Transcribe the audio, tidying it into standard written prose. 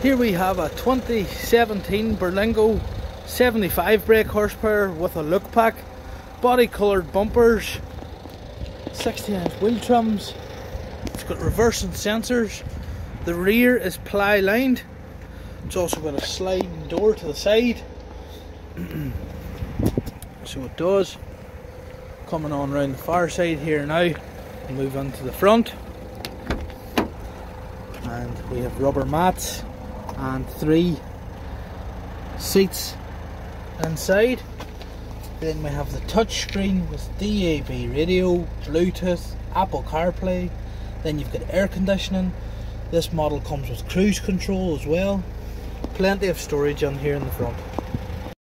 Here we have a 2017 Berlingo 75 brake horsepower with a look pack, body coloured bumpers, 60-inch wheel trims. It's got reversing sensors. The rear is ply lined. It's also got a sliding door to the side. So it does. Coming on around the far side here now, we'll move on to the front. And we have rubber mats and 3 seats inside. Then we have the touch screen with DAB radio, Bluetooth, Apple CarPlay. Then you've got air conditioning. This model comes with cruise control as well. Plenty of storage on here in the front.